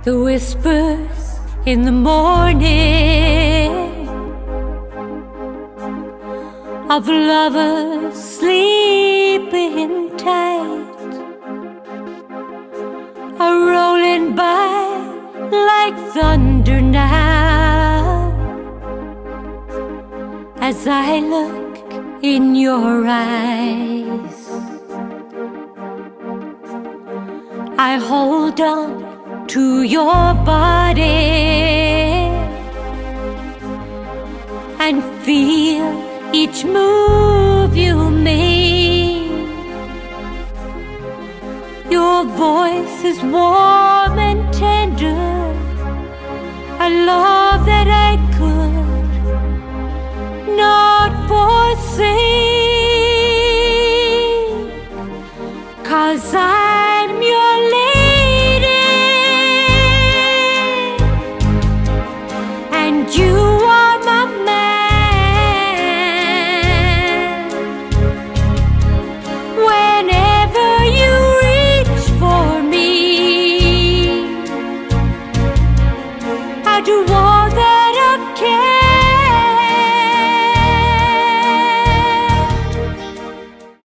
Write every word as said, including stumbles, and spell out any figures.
the whispers in the morning of lovers sleeping tight are rolling by like thunder now as I look in your eyes. I hold on to your body and feel each move you make. Your voice is warm and tender, a love that I could not forsake, 'cause I'm your lady and you are my man. Whenever you reach for me, I do all that